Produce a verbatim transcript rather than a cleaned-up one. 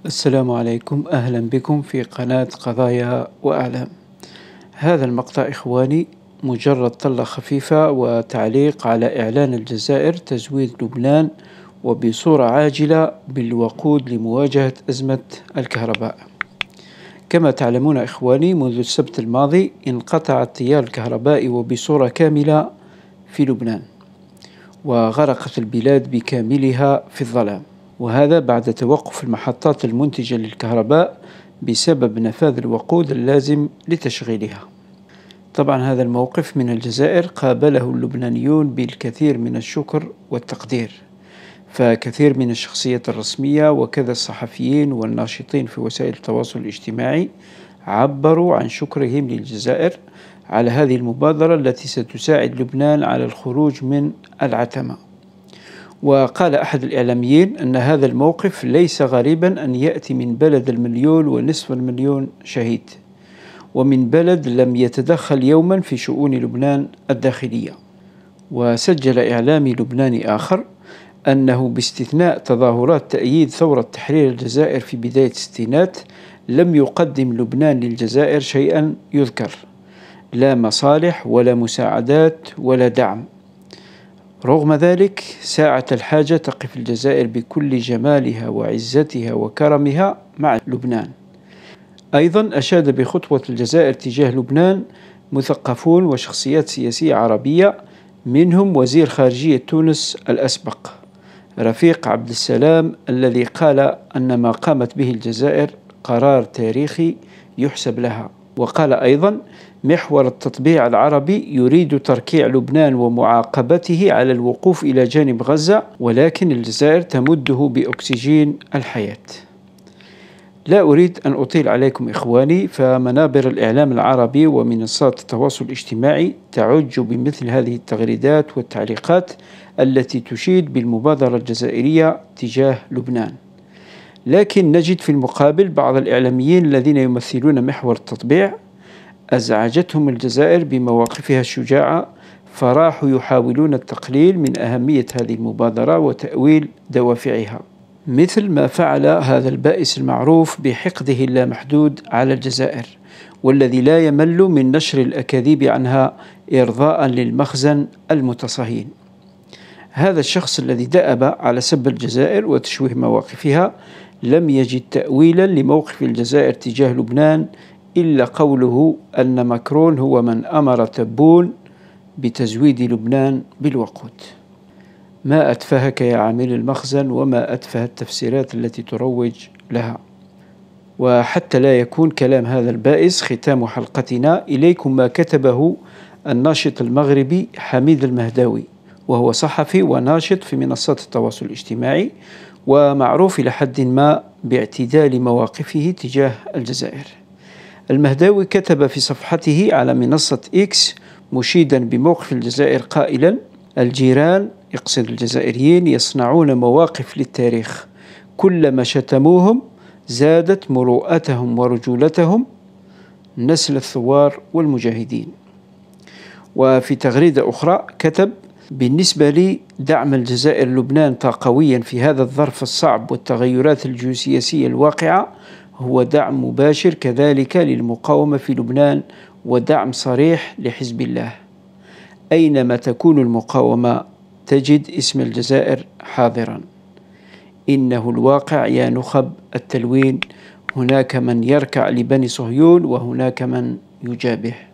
السلام عليكم، أهلا بكم في قناة قضايا وأعلام. هذا المقطع إخواني مجرد طلة خفيفة وتعليق على إعلان الجزائر تزويد لبنان وبصورة عاجلة بالوقود لمواجهة أزمة الكهرباء. كما تعلمون إخواني، منذ السبت الماضي انقطع التيار الكهربائي وبصورة كاملة في لبنان، وغرقت البلاد بكاملها في الظلام، وهذا بعد توقف المحطات المنتجة للكهرباء بسبب نفاذ الوقود اللازم لتشغيلها. طبعا هذا الموقف من الجزائر قابله اللبنانيون بالكثير من الشكر والتقدير، فكثير من الشخصيات الرسمية وكذا الصحفيين والناشطين في وسائل التواصل الاجتماعي عبروا عن شكرهم للجزائر على هذه المبادرة التي ستساعد لبنان على الخروج من العتمة. وقال أحد الإعلاميين أن هذا الموقف ليس غريبا أن يأتي من بلد المليون ونصف المليون شهيد، ومن بلد لم يتدخل يوما في شؤون لبنان الداخلية. وسجل إعلامي لبناني آخر أنه باستثناء تظاهرات تأييد ثورة تحرير الجزائر في بداية الستينات لم يقدم لبنان للجزائر شيئا يذكر، لا مصالح ولا مساعدات ولا دعم. رغم ذلك ساعة الحاجة تقف الجزائر بكل جمالها وعزتها وكرمها مع لبنان. أيضا أشاد بخطوة الجزائر تجاه لبنان مثقفون وشخصيات سياسية عربية، منهم وزير خارجية تونس الأسبق رفيق عبد السلام، الذي قال أن ما قامت به الجزائر قرار تاريخي يحسب لها. وقال أيضا: محور التطبيع العربي يريد تركيع لبنان ومعاقبته على الوقوف إلى جانب غزة، ولكن الجزائر تمده بأكسجين الحياة. لا أريد أن أطيل عليكم إخواني، فمنابر الإعلام العربي ومنصات التواصل الاجتماعي تعج بمثل هذه التغريدات والتعليقات التي تشيد بالمبادرة الجزائرية تجاه لبنان. لكن نجد في المقابل بعض الإعلاميين الذين يمثلون محور التطبيع أزعجتهم الجزائر بمواقفها الشجاعة، فراحوا يحاولون التقليل من أهمية هذه المبادرة وتأويل دوافعها، مثل ما فعل هذا البائس المعروف بحقده اللامحدود على الجزائر، والذي لا يمل من نشر الأكاذيب عنها إرضاء للمخزن المتصهين. هذا الشخص الذي دأب على سب الجزائر وتشويه مواقفها لم يجد تأويلا لموقف الجزائر تجاه لبنان إلا قوله أن ماكرون هو من أمر تبون بتزويد لبنان بالوقود. ما أتفهك يا عامل المخزن، وما أتفه التفسيرات التي تروج لها. وحتى لا يكون كلام هذا البائس ختام حلقتنا، إليكم ما كتبه الناشط المغربي حميد المهداوي، وهو صحفي وناشط في منصات التواصل الاجتماعي، ومعروف إلى حد ما باعتدال مواقفه تجاه الجزائر. المهداوي كتب في صفحته على منصة إكس مشيدا بموقف الجزائر قائلا: الجيران، يقصد الجزائريين، يصنعون مواقف للتاريخ، كلما شتموهم زادت مروءتهم ورجولتهم، نسل الثوار والمجاهدين. وفي تغريدة أخرى كتب: بالنسبة لي دعم الجزائر لبنان طاقويا في هذا الظرف الصعب والتغيرات الجيوسياسية الواقعة هو دعم مباشر كذلك للمقاومة في لبنان، ودعم صريح لحزب الله. أينما تكون المقاومة تجد اسم الجزائر حاضرا. إنه الواقع يا نخب التلوين، هناك من يركع لبني صهيون وهناك من يجابه.